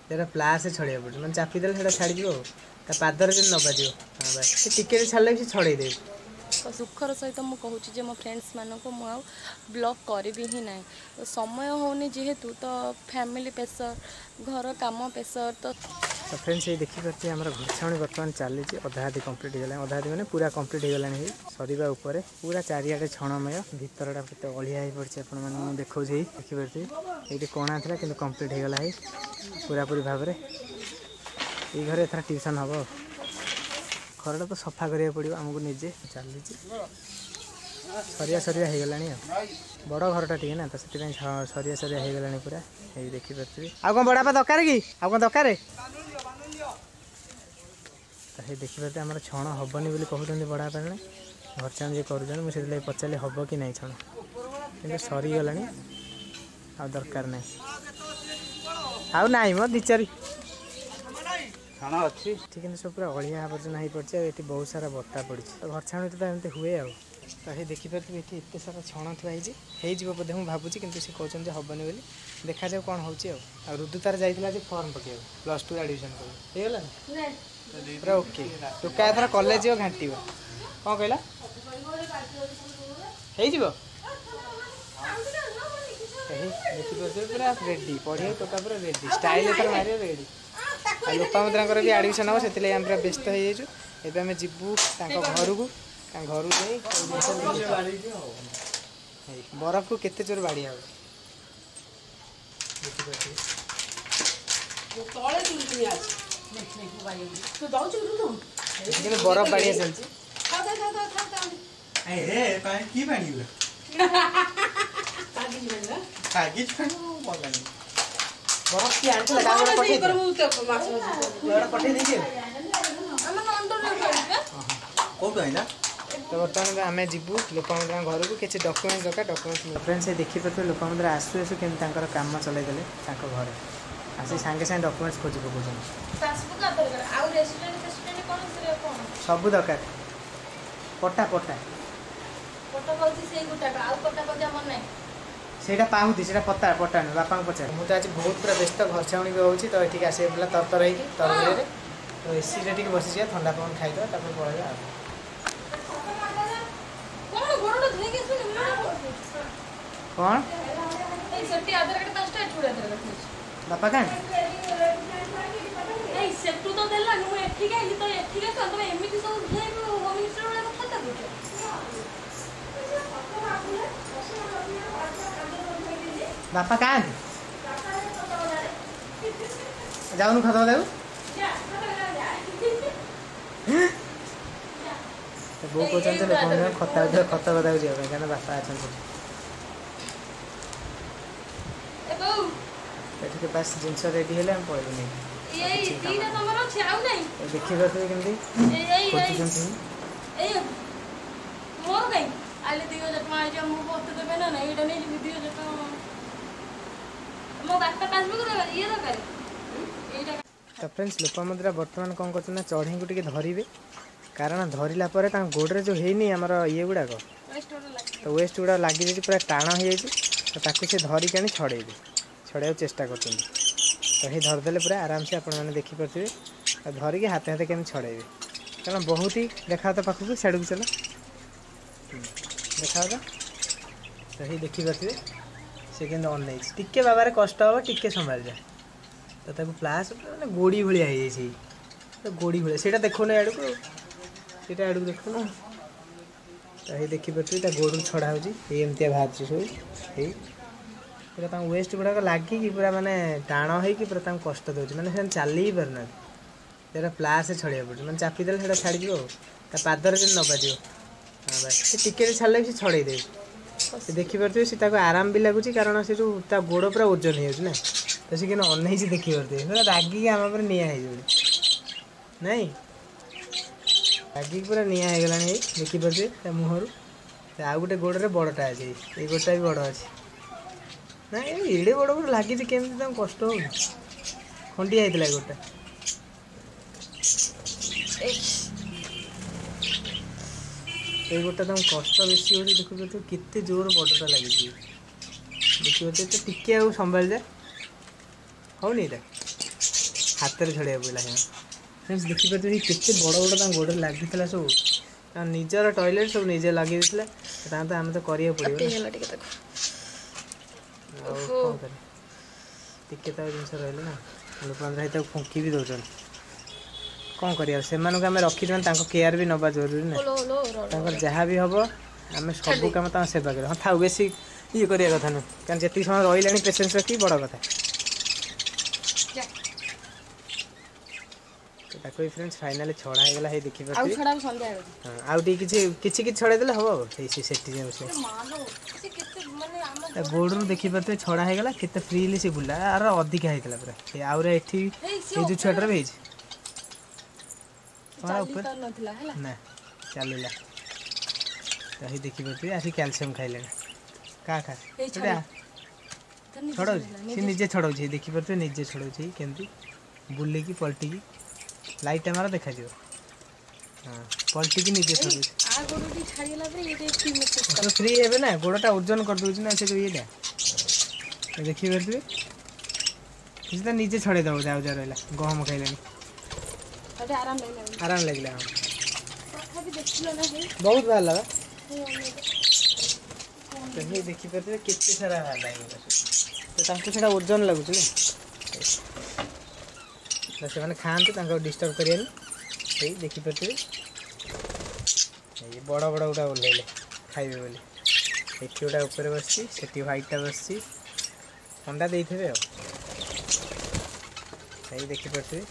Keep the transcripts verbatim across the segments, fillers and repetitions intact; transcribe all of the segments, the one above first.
तेरा प्लास छड़िया पड़े मैंने चापीदेले से छाड़ी पादर जो न बाजो हाँ बस टिके छाड़े भी छड़े दे तो दुखर सहित मुझे कहूँ मो फ्रेंड्स मानक मुझे ब्लॉग करी ही ना तो समय होनी जेहेतु तो फैमिली प्रेशर घर काम प्रेशर तो तो फ्रेंड्स ये देखिपे आम घर छाणी बर्तमान चली अधा आधि कम्प्लीट हो गला अधा आधि मैंने पूरा कम्प्लीट हो गला सरीवा उपर पूरा चारिआडे छणमय भितरटा केते अलिया हो पड़ी आपने देखा देखिपे ये कणा था कि कम्प्लीट हो गला पूरापूरी भाव में ये घर एथर ट्यूशन हम घरटा तो सफा करा पड़ो आमको निजे चली सरिया सरिया हो गला बड़ घरटा टे ना तो से सरिया सरिया हो गला पूरा ये देखिपे आ कौन बड़ा दरकार कि आ कौन दरकार तो देखिपे आम छण हेनी बोली कहते बड़ा पाने घर चाण जी कर मुझे पचारे हम कि नहीं छण कि सरीगला आ दरकार ना आउ ना मो दी चारि छण अच्छी ठीक है सब पूरा अलिया आवर्जना हो पड़ी ये बहुत सारा बता पड़ी तो घर छाणी तो एमती हुए आ तो ये देखिपे ये एत सारा छण थी हो बोधे मुझे भावुँ कि सी कहते हेनी बोली देखा जाए कौन हो रुदु तार जाइला फर्म पके प्लस टू एडमिशन कर पूरा ओके टोका एथर कॉलेज घाटी कौन कहला हो देखिए पूरा रेडी पढ़े टोका पूरा रेडी स्टाइल एथर मारे रेडी लोपामुद्रा भी एडमिशन हम से पूरा व्यस्त हो जाए आम जीवु घर को घर बरफ को केते जोर बाड़ी आ बरफ बाड़ी चलती बरफ की तो बर्तमान आम जीवु लोपामुद्रा घर को किसी डॉक्यूमेंट दरकार डॉक्यूमेंट फ्रेंड्स देखिपे लोपामुद्रा आसु आसु केमती काम चलैदेले घर आसी सागे सागे डॉक्यूमेंट्स खोजी पकाउछन सब दरकार पट्टा पट्टा सेटा पाहुती से पता पट्टा नुह बापा पचार मुझे आज बहुत पूरा व्यस्त घर छाउणी भी होती तो ये आसे पूरा तरतर हो तरबुरे तो एसी रे टी बसी ठंडा पवन खाईदे पलैया कौन बापा क्या बापा कहाँ जाऊनु खत देव बो कहते लोक खता खत कदा जाए बापा अच्छा पास जिनस रेडी है पड़े देखिए केमती तो फ्रेंड्स लोपामुद्रा बर्तमान कौन कर चढ़ई को टे धरवे कारण धरला गोड़े जो है आमर ये गुड़ाक तो वेस्ट गुड़ा लगी पूरा टाण हो जाए तो ताकू से धरिक आनी छड़ेबे छड़ाई चेष्टा कर तो ये धरदे पूरा आराम से आप देखिपे धरिकी हाथ हाथ केमी छड़ेबे कारण बहुत ही देखा तो पाखक साड़ू चल देखा तो ये देखिपे से के अन टे बाबार कष्ट हम टे संभाल जाए तो ताको प्लास मैंने गोड़ी भाया हो गोड़ी भाया से देखो आड़ को सीटा आड़ को देखो ना तो ये देखिपे गोड़ छड़ा होमती बाहर सब ये पूरा वेस्ट गुड़ाक लगिकी पूरा मानने टाण हो पूरा कष्ट दूसरी मैंने चल ही पारना तेरा प्लास छड़िया पड़े मैंने चापीदेले से छाड़ी पादर जो न बाजो हाँ बस टिके छाड़े भी छड़े दे देखिपे सी आराम भी लगुच कारण से जो गोड़ पूरा ओजन हो तो सी कि अन देखिपे पूरा रागिक आम पर निआ नहीं रागिक पूरा निआ हो गला देखिपे मुहर आउ गोटे गोड़े बड़टा अच्छे ये गोटा भी बड़ अच्छे ना एड़े बड़ बड़ लगी केमी कष्ट हो खंडिया होता गोटा ये गोटा तुम कष्ट बेसी हो देखो तो केते जोर बड़टा लगी देखिए तो टिके आ संभाल जाए होनी हाथ में छड़ाइया पड़ा फ्रेंड्स देखिए केते बड़ बड़ गोड़ लगी सब निजर टॉयलेट सब निजे लगे तो आम तो करिया पड़ो कौन कर टिके तो जिन रही ना लोक फुंकी भी दौरान कौन कर से रखी केयर भी नवा जरूरी ना जहाँ भी हम आम सब कम सेवा कर हाँ था बेसी ये करवा कथा नुह क्या जी समय रही पेसेंस रखी बड़ कथा ताको फ्रेंड्स फाइनली छड़ा हो गला हे देखि आउ छड़ा संध्या हां आउ टी किछि किछि किछि छड़ा देले हबो से सेठी जे से मानो से केते माने हम गोडरू देखि पते छड़ा हो गला केते फ्रीली से बुला आर अधिक आइतला पूरा ए आउ रे एठी ए जो छड़ा रे भेज चाली तर नथिला हला ना चलिला तही देखि पते आसी कैल्शियम खाइले का खा छड़ा छड़ो से निजे छड़ो छी देखि पते निजे छड़ो छी केंती बुल्ले की पलटी की लाइट हमारा देखा दियो हां पलटी की नीचे छोड़ आ गोडटी छाड़ीला रे ये फ्री मैसेज तो फ्री हेबे ना गोडटा ओजन कर दोछ ना से जो येटा देखि बेरतु किछ तो नीचे छड़े दबो जाओ जा रहला गहम खाइलानी अरे आराम लागला आराम लागला कथा भी देखिलो ना हे बहुत भल लगा तो हे देखि बेरतु कितने सारा हला तो तांको सेटा ओजन लागु छी ना से माने खाते डिस्टर्ब करें देखी पारे ये बड़ बड़ गोटा ओल्ले खाइबे बोली ये गोटा ऊपर बस से व्हाइटा बस अंडा दे थे देखी पारे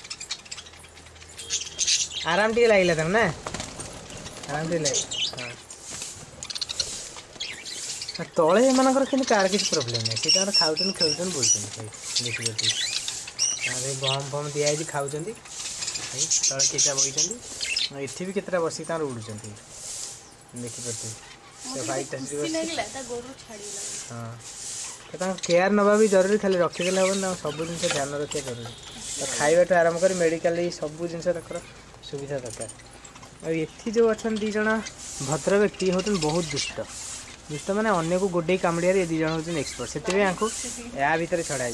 आराम टे लगे तुम ना आराम टे लगे हाँ तले एमर कि कार किसी प्रोब्लेम नहीं सीटा खाऊन खेलुन बोलते देखी पारे अरे गहम फम दिखाई खाऊँ तले केटा बही एठी भी केतटा बस उड़ुं देखिपे हाँ केयर नवा भी जरूरी खाली रखीदे हम ना सब जिन ध्यान रखा जरूरी तो खाइबाठू आरंभ कर मेडिकल सब जिन सुविधा दरकार ये जो अच्छा दीज भद्र व्यक्ति होते बहुत दुष्ट दुष्ट मैंने अन्य को गोडे कामुड़िया ये दीज हूँ एक्सपर्ट से आपको या भितर छड़ा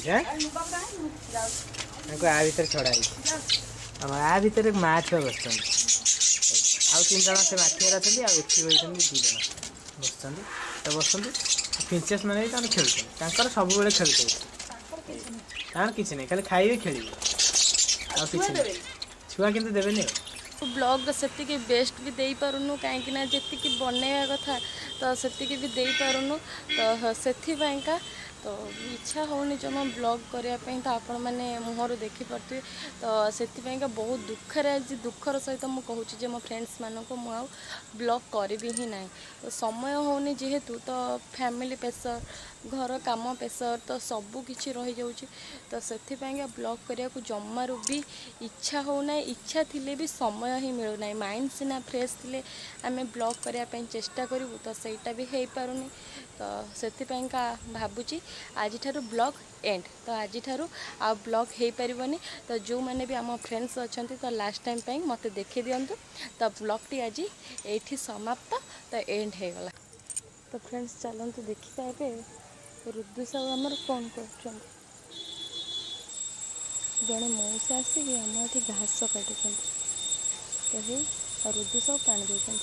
आ भितर छड़ा आ भितर माँ छुआ बस आउ तीन जन से माछियार अच्छा आठी बही दी जन बस तो बस प्रिंसेस मैंने खेलते सब बेले खेलते किसी नहीं खाली खाइबे खेल छुआ कि देवे ब्लॉग से बेस्ट भी दे पारुनु कहीं जी बनैवा कथा तो से भी दे पारुनु तो से तो इच्छा होनी जमा ब्लॉग करने तो आपण मैंने मुहर देखिपे तो से बहुत दुखर आज दुखर सहित मुझे कहूँ मो फ्रेंड्स मानक मुझे ब्लॉग करी ही ना तो समय होनी जेहेतु तो फैमिली प्रेशर घर काम प्रेशर तो सबू किसी रही जाऊँगी तो से ब्लॉग करने को जमारू भी इच्छा होना इच्छा थिले भी समय ही मिलूना माइंड सीना फ्रेश थिले आम ब्लॉग करने चेष्टा करूँ तो सहीटा भी हो पारुनी तो से भावुची आज ब्लॉग एंड तो आज आ ब्लॉग हो पारनी तो जो मैंने भी आम फ्रेंड्स अच्छा तो लास्ट टाइम पे मत देखी दिंतु तो ब्लॉग टी आज ये समाप्त तो एंड हो गला तो फ्रेंड्स चलते देखा ए रुद्दु साहू आमर फोन कर जड़े मौसा आसिक आम ये घास काटुं तो ही रुद्दु साहू पानी दे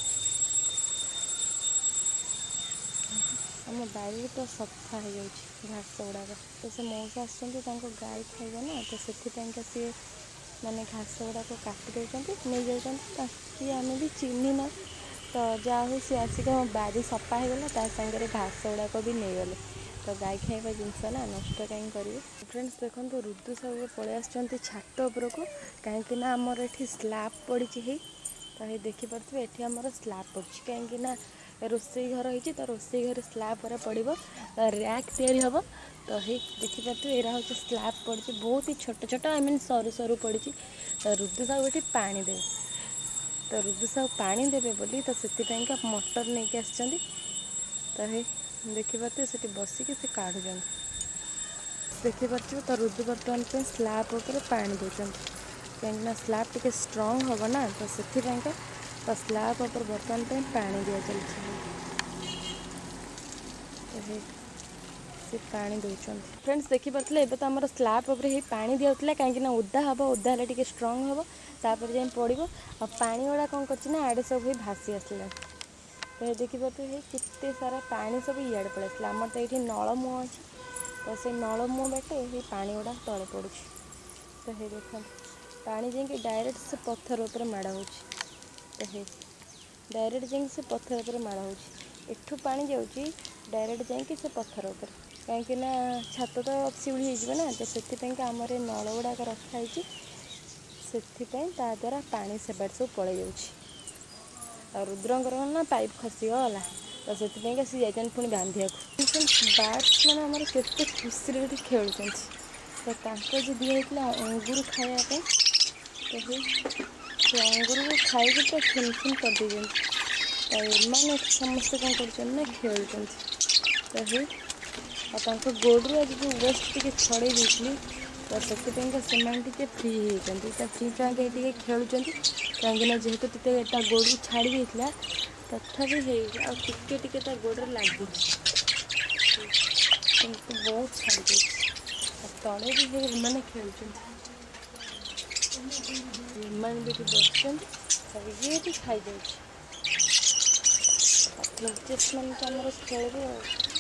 आम बाड़ी तो सफा हो जाए घास गुड़ाक तो से मौसा आसुँच गाय खाइबा ना तो से सी मैंने घास गुड़ाक काटी देते नहीं जाती आम भी चिन्ह ना तो जहाँ हो सी आसिक आम बाड़ी सफा होगला सागर घास गुड़ाक भी नहीं गले तो गाय खाइबा जिनस ना नष्ट कहीं करेंगे फ्रेंड्स देखो तो रुद्दु सब पलि आसुँच छात उपरक कहीं आमर ये स्लाब पड़ी तो ये देखिपे ये आमर स्लाब पड़ी कहीं रोसई घर होती तो रोसई घर स्लाब पर पड़ो रैक तैयारी हम तो ये देखिपे यहाँ हूँ स्लाब पड़ी बहुत ही छोट छोट आई मीन सरू सरू पड़ी तो रुद्दु साहू ये पानी देवे तो रुद्दु साहू पानी देवे बोली तो से मोटर नहीं आसुँच तो ये देखिपे से बसिक से काढ़ुं देखिपे तो रुद्दु बर्तमान पे स्लाब उपर पानी दौरान कहीं स्लाब टे स्ट्रंग हम ना तो से तो स्लाब उपर बर्तमान पे पानी दि चलती से पानी दौरान फ्रेंड्स देखिपे एबे तो आम स्लाब उपर ही पानी दिया कहीं ओदा हम ओदा है टे स्ट्रंग हम तापर जाए पड़ो आ पानी गुड़ा कौन करना आड़े सब ही भासी आसला तो ये देखिपे केते सारा पानी सब इे पड़े आसला आमर तो ये नलमुह अच्छी तो से नलमुह बाटे ये पानी गुड़ा तले पड़ू तो ये देख पानी जाकि डायरेक्ट से पत्थर उपर माड़ हो तो ये डायरेक्ट जाकि से पत्थर उपर माड़ हो एठू पानी जाऊँगी डायरेक्ट जाकि से पत्थर उपर कहीं छात तो शिउली हो ना तो से आम नल गुड़ाक रखाई से द्वारा पानी से बार सब पड़े जाऊँ रुद्रंकर ना पाइप खसीगला तो से सी जाइए पुणी बांधिया बार्ड्स मैंने आम के खुशी खेलुं तो जो दिखाई अंगूर खायापी तो अंगूर को खाई पूरा खिन खिन कर दे मैंने समस्ते कौन कर खेलुं तो ये गोड़ आज जो वेस्ट टी छड़े दी तो से टे फ्री होती फ्री फाइव खेलुं कहीं जेहेतु तो गोड़ छाड़ी देता तथापि टे टे गोड़ लगे बहुत छाड़ी तले भी मैंने खेलुं भी बस ये भी खाई जाए मैंने खेल